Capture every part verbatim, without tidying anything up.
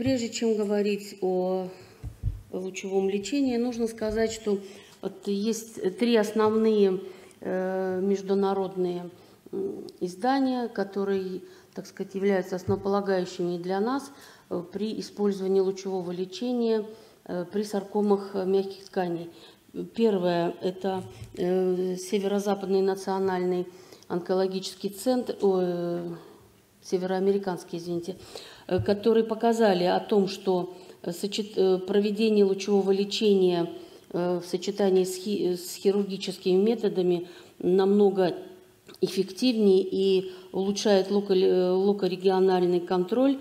Прежде чем говорить о лучевом лечении, нужно сказать, что вот есть три основные международные издания, которые, так сказать, являются основополагающими для нас при использовании лучевого лечения при саркомах мягких тканей. Первое – это Северо-Западный национальный онкологический центр, о, североамериканский, извините, которые показали о том, что проведение лучевого лечения в сочетании с хирургическими методами намного эффективнее и улучшает локорегиональный контроль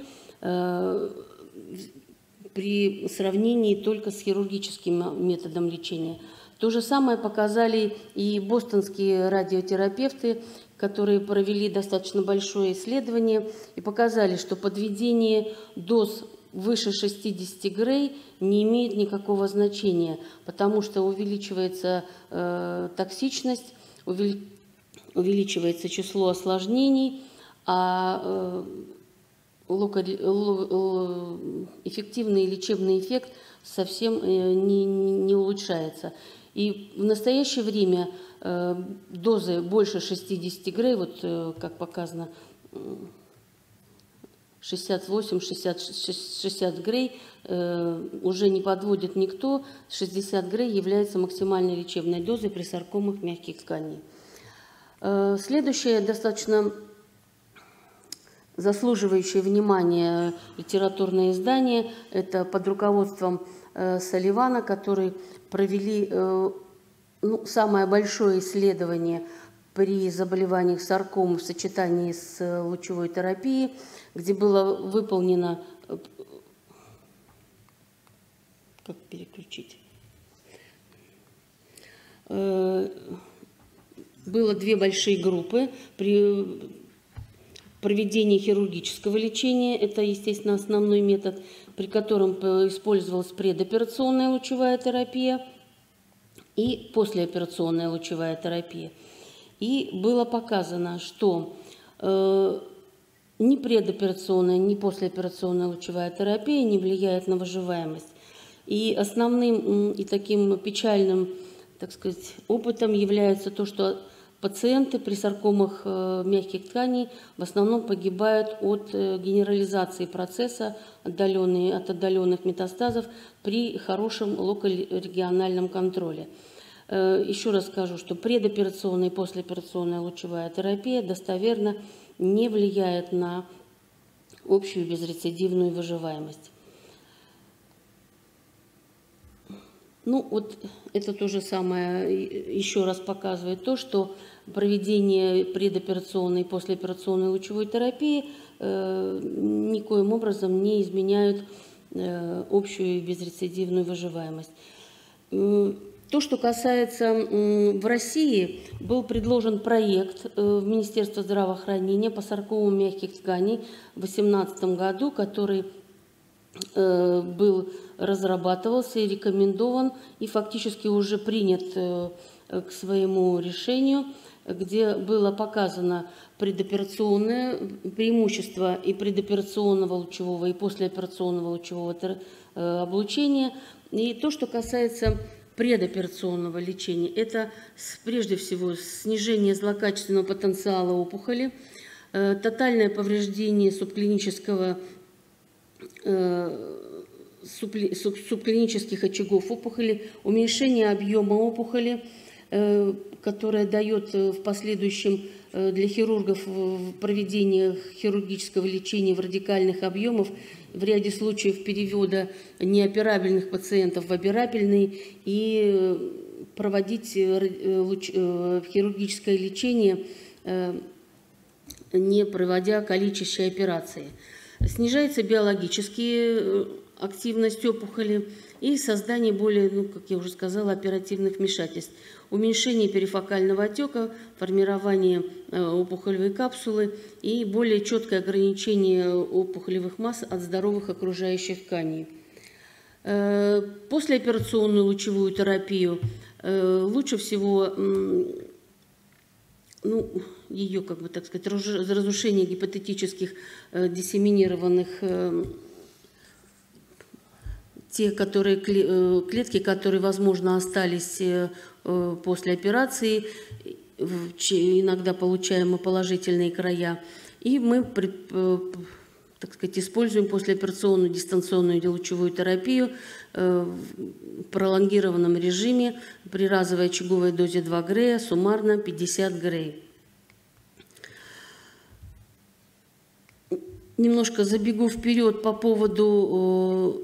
при сравнении только с хирургическим методом лечения. То же самое показали и бостонские радиотерапевты, которые провели достаточно большое исследование и показали, что подведение доз выше шестидесяти грей не имеет никакого значения, потому что увеличивается э, токсичность, увели, увеличивается число осложнений, а э, лока, л, эффективный лечебный эффект совсем э, не, не улучшается. И в настоящее время э, дозы больше шестидесяти грей, вот э, как показано, шестьдесят восемь — шестьдесят грей э, уже не подводит никто. шестьдесят грей является максимальной лечебной дозой при саркомах мягких тканей. Э, следующее достаточно заслуживающее внимания литературное издание – это под руководством э, Салливана, который провели э, ну, самое большое исследование при заболеваниях сарком в сочетании с лучевой терапией, где было выполнено, как переключить, было две большие группы при проведении хирургического лечения, это, естественно, основной метод, при котором использовалась предоперационная лучевая терапия и послеоперационная лучевая терапия. И было показано, что э, ни предоперационная, ни послеоперационная лучевая терапия не влияет на выживаемость. И основным и таким печальным, так сказать, опытом является то, что пациенты при саркомах э, мягких тканей в основном погибают от э, генерализации процесса отдаленные, от отдаленных метастазов при хорошем локорегиональном контроле. Еще раз скажу, что предоперационная и послеоперационная лучевая терапия достоверно не влияет на общую безрецидивную выживаемость. Ну, вот это то же самое еще раз показывает то, что проведение предоперационной и послеоперационной лучевой терапии э, никоим образом не изменяют э, общую безрецидивную выживаемость. То, что касается в России, был предложен проект в Министерство здравоохранения по саркомам мягких тканей в две тысячи восемнадцатом году, который был разрабатывался и рекомендован, и фактически уже принят к своему решению, где было показано предоперационное преимущество и предоперационного лучевого, и послеоперационного лучевого облучения. И то, что касается предоперационного лечения, это прежде всего снижение злокачественного потенциала опухоли, э, тотальное повреждение субклинического, э, субли, суб, субклинических очагов опухоли, уменьшение объема опухоли, э, которое дает в последующем э, для хирургов в проведении хирургического лечения в радикальных объемах в ряде случаев перевода неоперабельных пациентов в операбельные и проводить хирургическое лечение, не проводя калечащие операции. Снижается биологическая активность опухоли и создание более, ну, как я уже сказала, оперативных вмешательств. Уменьшение перифокального отека, формирование опухолевой капсулы и более четкое ограничение опухолевых масс от здоровых окружающих тканей. Послеоперационную лучевую терапию лучше всего, ну, ее, как бы так сказать, разрушение гипотетических диссеминированных те которые, клетки, которые, возможно, остались после операции, иногда получаем мы положительные края, и мы, так сказать, используем послеоперационную дистанционную лучевую терапию в пролонгированном режиме при разовой очаговой дозе два грея, суммарно пятьдесят грей. Немножко забегу вперед по поводу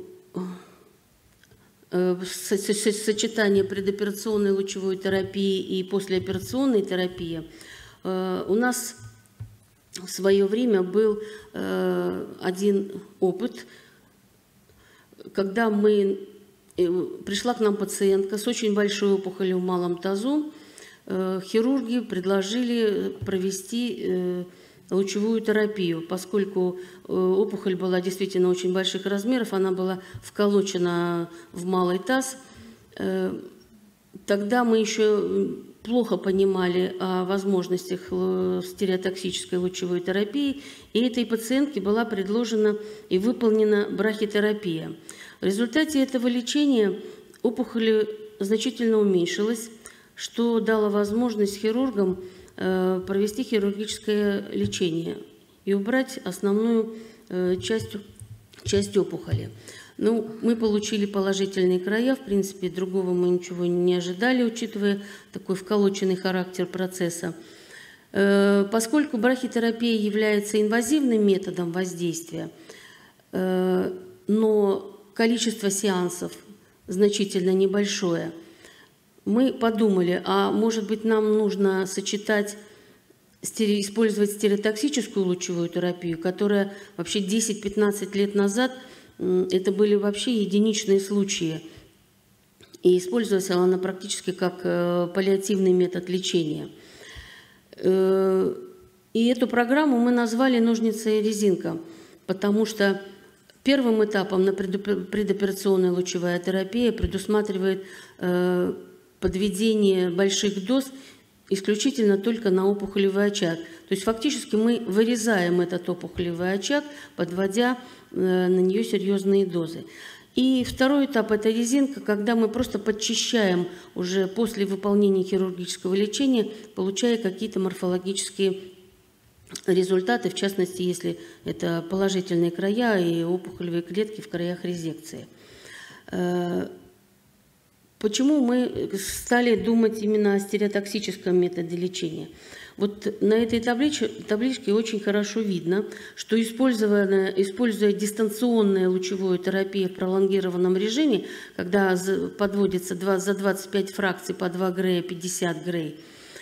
сочетания предоперационной лучевой терапии и послеоперационной терапии. У нас в свое время был один опыт, когда мы, пришла к нам пациентка с очень большой опухолью в малом тазу, хирурги предложили провести лучевую терапию, поскольку опухоль была действительно очень больших размеров, она была вколочена в малый таз. Тогда мы еще плохо понимали о возможностях стереотоксической лучевой терапии, и этой пациентке была предложена и выполнена брахитерапия. В результате этого лечения опухоль значительно уменьшилась, что дало возможность хирургам провести хирургическое лечение и убрать основную часть, часть опухоли. Ну, мы получили положительные края, в принципе, другого мы ничего не ожидали, учитывая такой вколоченный характер процесса. Поскольку брахитерапия является инвазивным методом воздействия, но количество сеансов значительно небольшое, мы подумали, а может быть нам нужно сочетать, использовать стереотоксическую лучевую терапию, которая вообще десять-пятнадцать лет назад, это были вообще единичные случаи. И использовалась она практически как паллиативный метод лечения. И эту программу мы назвали «Ножницы и резинка», потому что первым этапом на предоперационная лучевая терапия предусматривает подведение больших доз исключительно только на опухолевый очаг. То есть фактически мы вырезаем этот опухолевый очаг, подводя на нее серьезные дозы. И второй этап – это резинка, когда мы просто подчищаем уже после выполнения хирургического лечения, получая какие-то морфологические результаты, в частности, если это положительные края и опухолевые клетки в краях резекции. Почему мы стали думать именно о стереотоксическом методе лечения? Вот на этой табличке, табличке очень хорошо видно, что используя, используя дистанционную лучевую терапию в пролонгированном режиме, когда подводится за двадцать пять фракций по два грея, пятьдесят грей,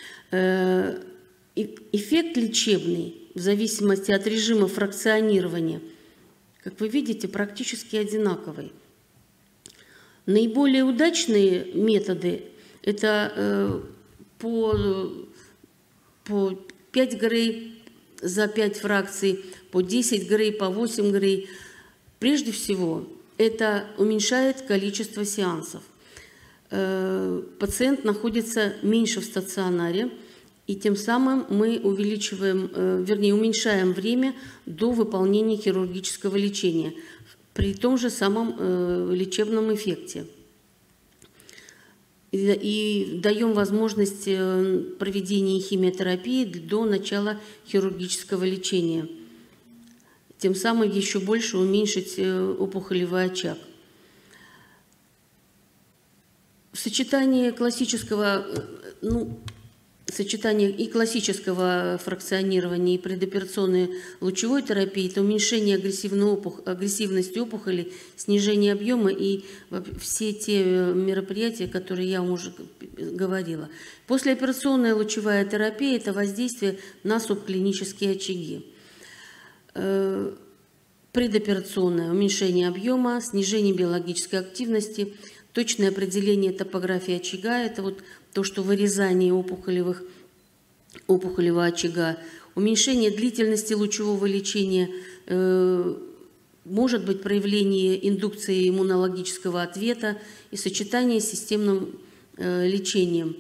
эффект лечебный в зависимости от режима фракционирования, как вы видите, практически одинаковый. Наиболее удачные методы – это э, по, по пять грей за пять фракций, по десять грей, по восемь грей. Прежде всего, это уменьшает количество сеансов. Э, пациент находится меньше в стационаре, и тем самым мы увеличиваем, э, вернее, уменьшаем время до выполнения хирургического лечения при том же самом э, лечебном эффекте. И, и даем возможность э, проведения химиотерапии до начала хирургического лечения. Тем самым еще больше уменьшить э, опухолевый очаг. В сочетании классического, э, ну, сочетание и классического фракционирования, и предоперационной лучевой терапии – это уменьшение опух... агрессивности опухоли, снижение объема и все те мероприятия, которые я уже говорила. Послеоперационная лучевая терапия – это воздействие на субклинические очаги. Предоперационное – уменьшение объема, снижение биологической активности, точное определение топографии очага – это вот то, что вырезание опухолевых, опухолевого очага, уменьшение длительности лучевого лечения, э, может быть проявление индукции иммунологического ответа и сочетание с системным э, лечением.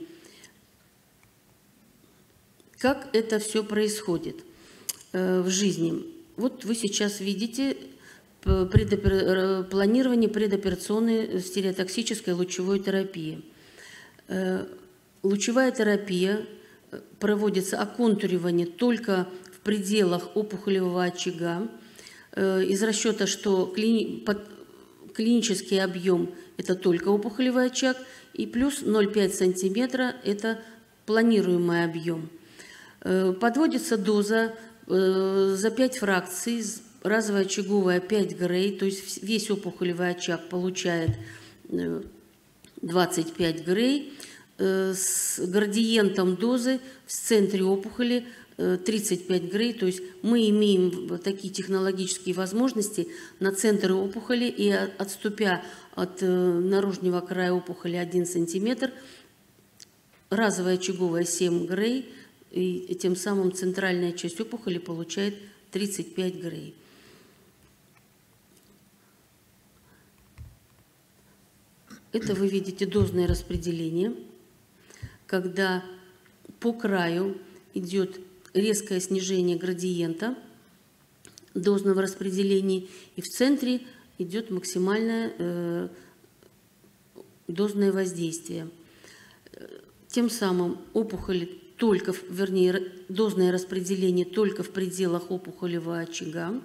Как это все происходит э, в жизни? Вот вы сейчас видите предопер... планирование предоперационной стереотоксической лучевой терапии. Лучевая терапия проводится оконтуривание только в пределах опухолевого очага из расчета, что клини... клинический объем – это только опухолевый очаг, и плюс ноль целых пять десятых сантиметра – это планируемый объем. Подводится доза за пять фракций, разовая очаговая пять грей, то есть весь опухолевый очаг получает двадцать пять грей, с градиентом дозы в центре опухоли тридцать пять грей, то есть мы имеем такие технологические возможности на центр опухоли, и отступя от наружного края опухоли один сантиметр, разовая очаговая семь грей, и тем самым центральная часть опухоли получает тридцать пять грей. Это вы видите дозное распределение, когда по краю идет резкое снижение градиента дозного распределения, и в центре идет максимальное э, дозное воздействие. Тем самым опухоли только, вернее, дозное распределение только в пределах опухолевого очага.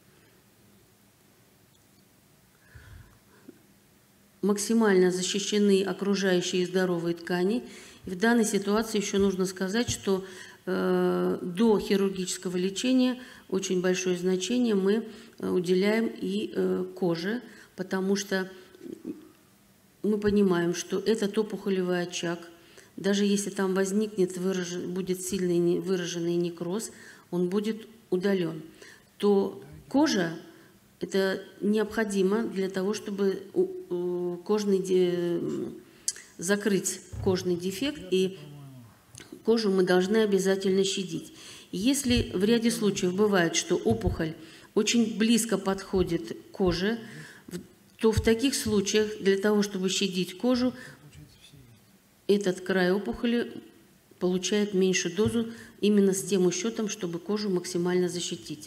Максимально защищены окружающие здоровые ткани. И в данной ситуации еще нужно сказать, что э, до хирургического лечения очень большое значение мы уделяем и э, коже, потому что мы понимаем, что этот опухолевый очаг, даже если там возникнет, выражен, будет сильный выраженный некроз, он будет удален, то кожа – это необходимо для того, чтобы кожный, закрыть кожный дефект, и кожу мы должны обязательно щадить. Если в ряде случаев бывает, что опухоль очень близко подходит к коже, то в таких случаях для того, чтобы щадить кожу, этот край опухоли получает меньшую дозу именно с тем учетом, чтобы кожу максимально защитить.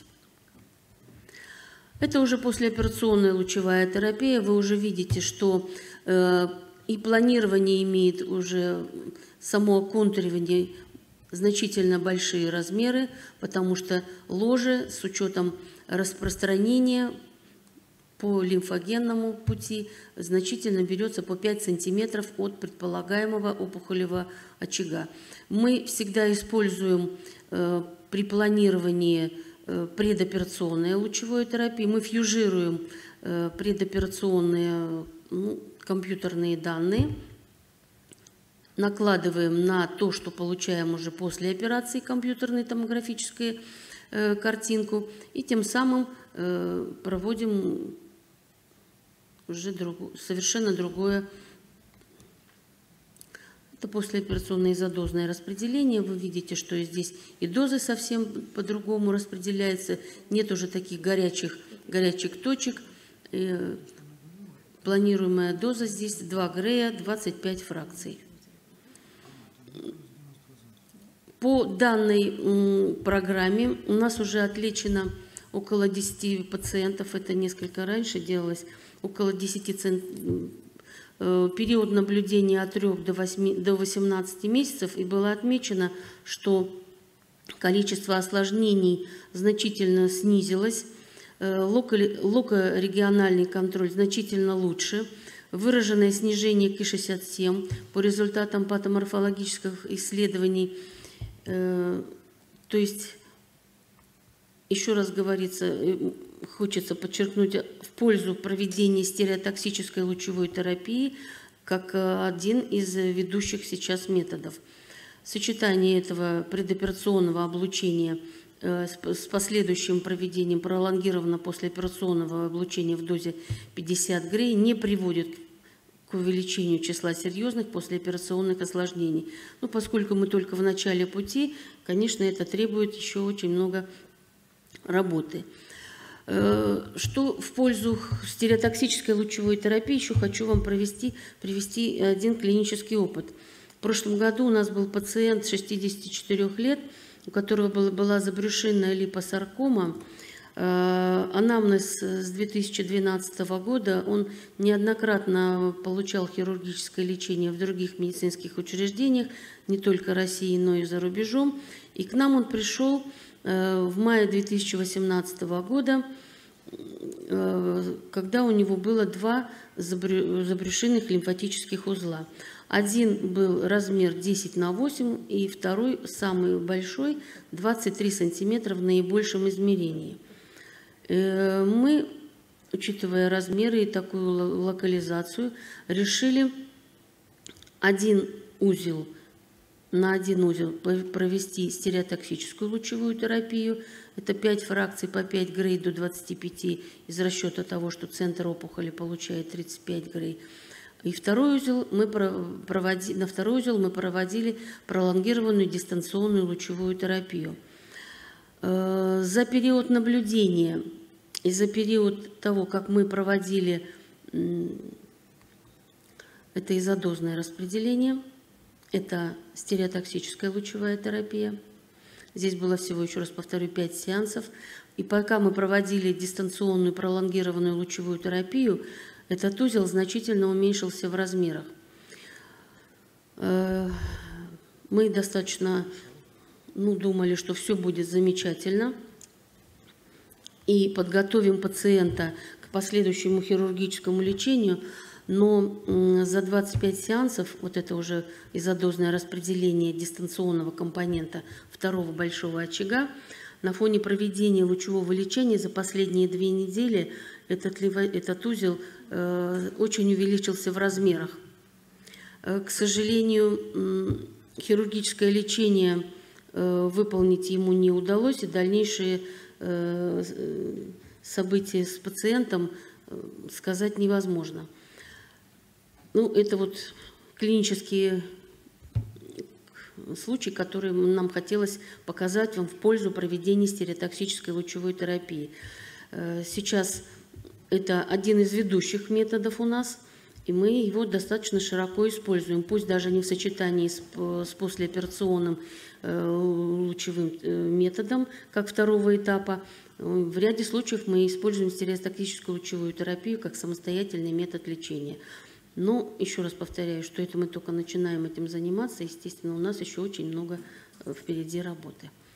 Это уже послеоперационная лучевая терапия. Вы уже видите, что э, и планирование имеет уже само оконтуривание значительно большие размеры, потому что ложе с учетом распространения по лимфогенному пути значительно берется по пять сантиметров от предполагаемого опухолевого очага. Мы всегда используем э, при планировании э, предоперационной лучевой терапии, мы фьюжируем э, предоперационные ну, компьютерные данные, накладываем на то, что получаем уже после операции, компьютерную томографическую э, картинку, и тем самым э, проводим уже друг, совершенно другое. Это послеоперационное изодозное распределение. Вы видите, что здесь и дозы совсем по-другому распределяются. Нет уже таких горячих, горячих точек. И планируемая доза здесь два грея, двадцать пять фракций. По данной программе у нас уже отлечено около десяти пациентов. Это несколько раньше делалось. Около десяти центов. Период наблюдения от трёх до восемнадцати месяцев, и было отмечено, что количество осложнений значительно снизилось, локорегиональный контроль значительно лучше, выраженное снижение ки шестьдесят семь по результатам патоморфологических исследований. То есть, еще раз говорится, хочется подчеркнуть в пользу проведения стереотоксической лучевой терапии как один из ведущих сейчас методов. Сочетание этого предоперационного облучения с последующим проведением пролонгированного послеоперационного облучения в дозе пятьдесят грей не приводит к увеличению числа серьезных послеоперационных осложнений. Но поскольку мы только в начале пути, конечно, это требует еще очень много работы. Что в пользу стереотоксической лучевой терапии еще хочу вам провести, привести один клинический опыт. В прошлом году у нас был пациент шестидесяти четырёх лет, у которого была, была забрюшинная липосаркома. Анамнез с две тысячи двенадцатого года, он неоднократно получал хирургическое лечение в других медицинских учреждениях, не только России, но и за рубежом. И к нам он пришел в мае две тысячи восемнадцатого года, когда у него было два забрюшинных лимфатических узла. Один был размер десять на восемь, и второй, самый большой, двадцать три сантиметра в наибольшем измерении. Мы, учитывая размеры и такую локализацию, решили один узел, на один узел провести стереотоксическую лучевую терапию. Это пять фракций по пять грей до двадцати пяти из расчета того, что центр опухоли получает тридцать пять грей. И второй узел мы проводили, на второй узел мы проводили пролонгированную дистанционную лучевую терапию. За период наблюдения и за период того, как мы проводили это изодозное распределение, это стереотоксическая лучевая терапия. Здесь было всего, еще раз повторю, пять сеансов. И пока мы проводили дистанционную пролонгированную лучевую терапию, этот узел значительно уменьшился в размерах. Мы достаточно ну, думали, что все будет замечательно, и подготовим пациента к последующему хирургическому лечению, но за двадцать пять сеансов, вот это уже изодозное распределение дистанционного компонента второго большого очага, на фоне проведения лучевого лечения за последние две недели этот, этот узел э, очень увеличился в размерах. Э, к сожалению, э, хирургическое лечение э, выполнить ему не удалось, и дальнейшие э, события с пациентом э, сказать невозможно. Ну, это вот клинические случаи, которые нам хотелось показать вам в пользу проведения стереотоксической лучевой терапии. Сейчас это один из ведущих методов у нас, и мы его достаточно широко используем, пусть даже не в сочетании с, с послеоперационным лучевым методом, как второго этапа. В ряде случаев мы используем стереотоксическую лучевую терапию как самостоятельный метод лечения. Но еще раз повторяю, что это мы только начинаем этим заниматься. Естественно, у нас еще очень много впереди работы.